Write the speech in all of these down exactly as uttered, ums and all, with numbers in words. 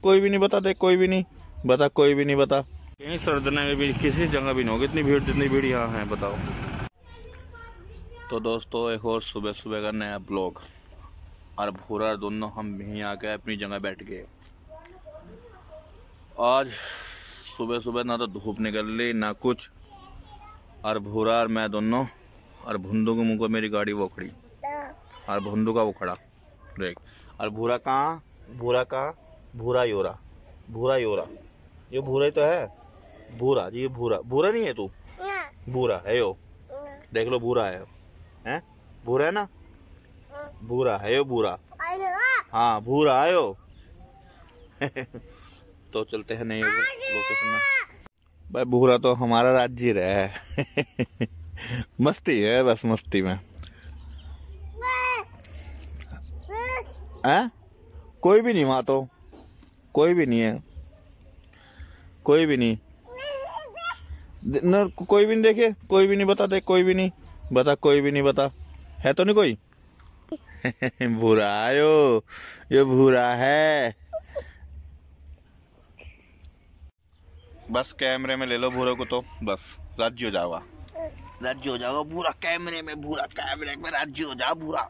कोई भी नहीं बता दे, कोई भी नहीं बता, कोई भी नहीं बता। कहीं सरदने में भी किसी जगह भी नहीं होगी इतनी भीड़ जितनी भीड़ यहाँ है, बताओ। तो दोस्तों एक और सुबह सुबह का नया ब्लॉग, और भूरा दोनों हम यहीं आ गए अपनी जगह बैठ गए। आज सुबह सुबह ना तो धूप निकल ली ना कुछ, और भूरा और मैं दोनों, और भुंदू के मुंह को मेरी गाड़ी वो खड़ी, और भुंदू का वो खड़ा देख। और भूरा कहाँ, भूरा कहाँ, भूरा योरा, भूरा योरा, ये भूरा ही तो है, भूरा जी, ये भूरा, भूरा नहीं है तू, भूरा है यो, देख लो भूरा है, हैं भूरा है ना, भूरा है यो, भूरा, हाँ भूरा है यो। तो चलते हैं नए लोकेशन में। भाई भूरा तो हमारा राज्य रहा है। मस्ती है बस, मस्ती में हैं, कोई भी नहीं वहाँ तो, कोई भी नहीं है, कोई भी नहीं न, कोई भी नहीं देखे, कोई भी नहीं बता दे, कोई भी नहीं बता, कोई भी नहीं बता, है तो नहीं कोई। भूरा आयो, ये भूरा है। बस कैमरे में ले लो भूरे को तो बस राज्य हो जाओगा, राज्य हो जाओगा भूरा कैमरे में, भूरा कैमरे में राज्य हो जाओ भूरा।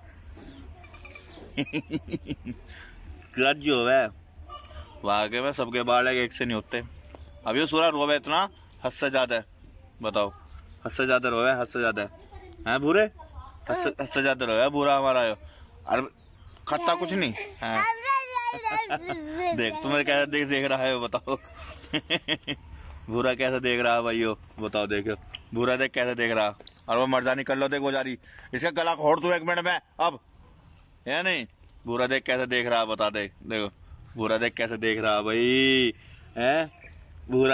राज्य हो गए वाकई में, सबके बाल एक से नहीं होते। अब ये सूरा रोवे इतना, हद से ज्यादा है, बताओ हद से ज्यादा रोवे, हद से ज्यादा है भूरे, हद से ज्यादा रोवे भूरा हमारा। और खट्टा कुछ नहीं है। देख तुम्हें कैसा देख देख रहा है बताओ। भूरा कैसा देख रहा है भाइयों, बताओ देखो भूरा देख कैसे देख रहा। और वो मर्दानी कर लो, देखो जा रही, इसका गला खोड़ तू एक मिनट में अब, है नहीं। भूरा देख कैसे देख रहा, बता दे, देखो भूरा देख कैसे देख रहा भाई, है भूरा।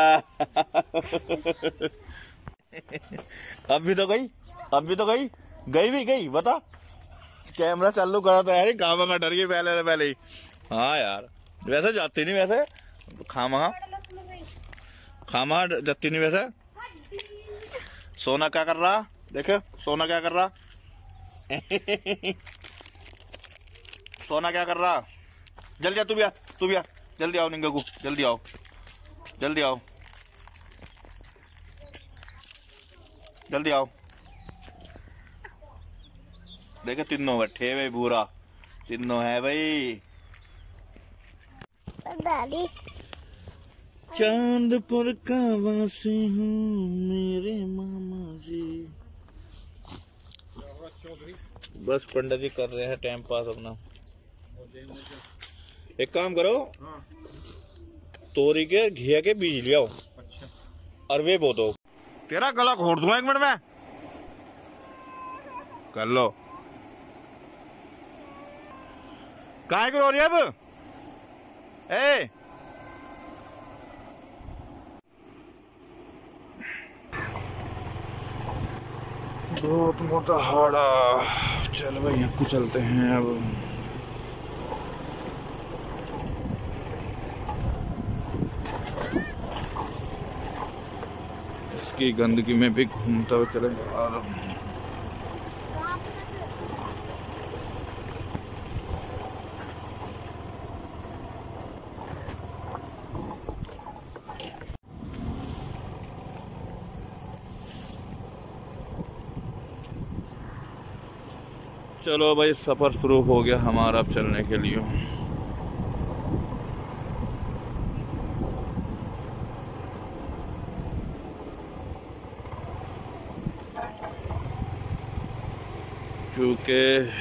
अब भी तो गई, अब भी तो गई, गई भी गई, बता। कैमरा चालू करा था यार, खामा का डर गई पहले पहले ही। हाँ यार वैसे जाती नहीं, वैसे खामा खामा जाती नहीं वैसे। सोना क्या कर रहा, देखे सोना क्या कर रहा। सोना क्या कर रहा, जल्दी आ, तू भी आ, तू भी आ, जल्दी आओ निंगू, जल्दी आओ, जल्दी आओ, जल्दी आओ। देखे तीनों बैठे भाई, भूरा तीनों है भाई। दादी चांद पर कावा से हूँ मेरे मामा जी। बस पंडित जी कर रहे हैं टाइम पास अपना। एक काम करो, तोरी के घिया के बीज ले आओ, अच्छा, और वे बो दो। तेरा गला घोट दूंगा एक मिनट में, कर लो। काहे को रो रही है अब, ए बहुत मोटा हाड़ा। चल भाई आपको चलते हैं अब। इसकी गंदगी में भी घूमता हुआ चले और चलो भाई सफ़र शुरू हो गया हमारा अब चलने के लिए। क्योंकि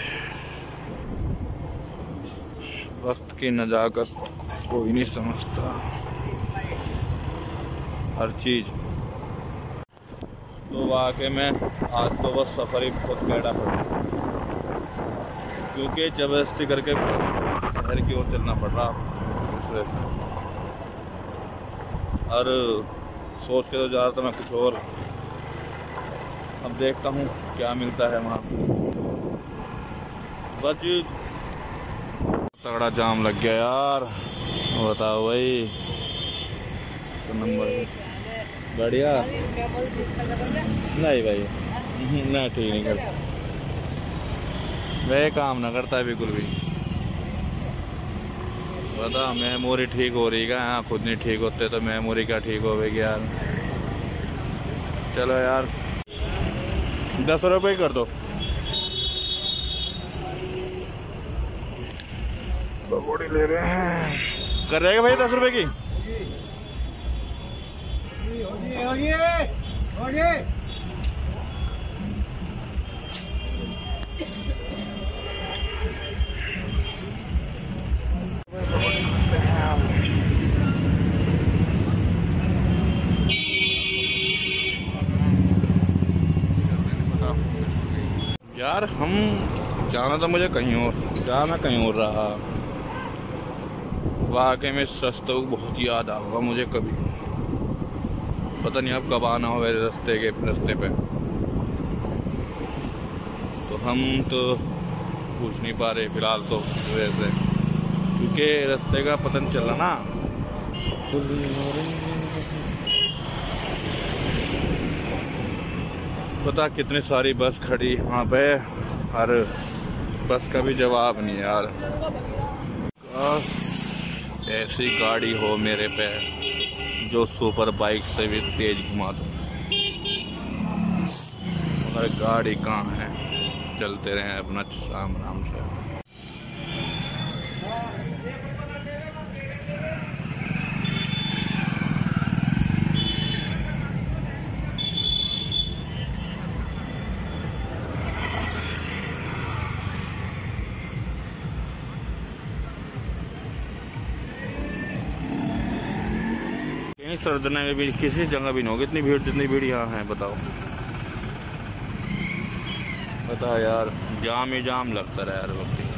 वक्त की नज़ाकत कोई नहीं समझता, हर चीज़। तो वाकई में आज तो बस सफ़र ही बहुत कैड़ा पड़ा, क्योंकि जबरदस्ती करके शहर की ओर चलना पड़ रहा दूसरे से। और सोच के तो जा रहा था मैं कुछ और, अब देखता हूँ क्या मिलता है वहाँ। बस तगड़ा जाम लग गया यार, बताओ भाई। तो नंबर बढ़िया नहीं भाई, ना ठीक नहीं करता, वह काम ना करता है बिल्कुल भी। पता मेमोरी ठीक हो रही क्या? हाँ खुद नहीं ठीक होते तो मेमोरी क्या ठीक होगी यार। चलो यार दस रुपये कर दो। पकौड़ी ले रहे हैं, कर रहेगा भाई दस रुपए की। यार हम जाना था मुझे कहीं और, जा मैं कहीं और रहा। वाकई में इस रास्ते को बहुत याद आएगा मुझे कभी, पता नहीं अब कब आना होगा रास्ते के रास्ते पे। तो हम तो पूछ नहीं पा रहे फिलहाल तो वैसे, क्योंकि रास्ते का पता नहीं चल रहा ना। पता कितनी सारी बस खड़ी वहाँ पे, हर बस का भी जवाब नहीं यार। ऐसी गाड़ी हो मेरे पे जो सुपर बाइक से भी तेज घुमा दो, मगर गाड़ी कहाँ है। चलते रहे अपना आराम आराम से। कहीं सरदने में भी किसी जगह भी नहीं होगी इतनी भीड़ जितनी भीड़ यहाँ है। बताओ पता यार, जाम ही जाम लगता रहा यार वक्त।